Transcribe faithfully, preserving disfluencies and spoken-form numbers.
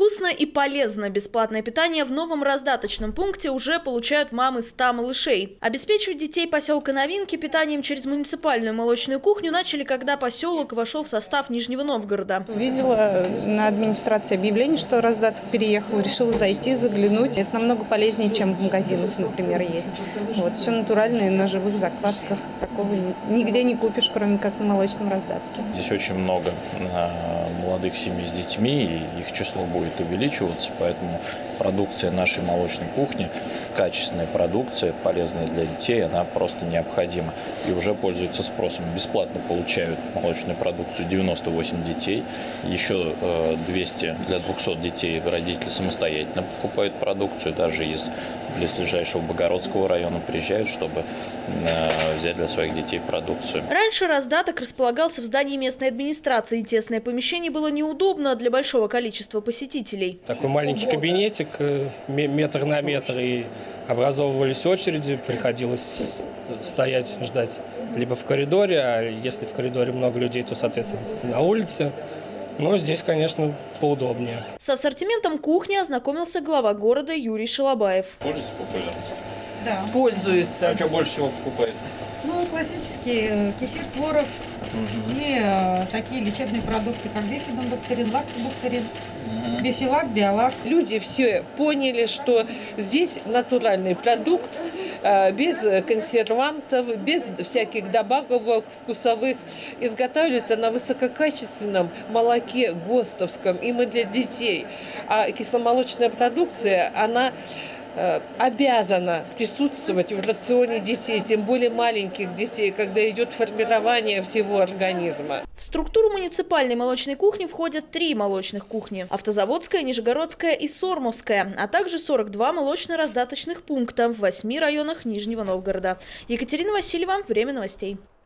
Вкусно и полезно. Бесплатное питание в новом раздаточном пункте уже получают мамы ста малышей. Обеспечивать детей поселка Новинки питанием через муниципальную молочную кухню начали, когда поселок вошел в состав Нижнего Новгорода. Увидела на администрации объявление, что раздаток переехал, решила зайти, заглянуть. Это намного полезнее, чем в магазинах, например, есть. Вот, все натуральное, на живых заквасках. Такого нигде не купишь, кроме как на молочном раздатке. Здесь очень много молодых семей с детьми, и их число будет увеличиваться, поэтому продукция нашей молочной кухни, качественная продукция, полезная для детей, она просто необходима и уже пользуется спросом. Бесплатно получают молочную продукцию девяносто восемь детей, еще двести для двухсот детей родители самостоятельно покупают продукцию, даже из близлежащего Богородского района приезжают, чтобы взять для своих детей продукцию. Раньше раздаток располагался в здании местной администрации. Тесное помещение было неудобно для большого количества посетителей. Такой маленький кабинетик, метр на метр, и образовывались очереди, приходилось стоять, ждать либо в коридоре, а если в коридоре много людей, то, соответственно, на улице. Но здесь, конечно, поудобнее. С ассортиментом кухни ознакомился глава города Юрий Шалабаев. Пользуется популярностью? Да. Пользуется. А что больше всего покупает? Ну, классические кефир, творог угу. и э, такие лечебные продукты, как бифидобактерин, лактобактерин, угу. бифилак, биолак. Люди все поняли, что здесь натуральный продукт, без консервантов, без всяких добавок вкусовых, изготавливается на высококачественном молоке ГОСТовском, именно для детей. А кисломолочная продукция, она обязана присутствовать в рационе детей, тем более маленьких детей, когда идет формирование всего организма. В структуру муниципальной молочной кухни входят три молочных кухни – Автозаводская, Нижегородская и Сормовская, а также сорок два молочно-раздаточных пункта в восьми районах Нижнего Новгорода. Екатерина Васильева, Время новостей.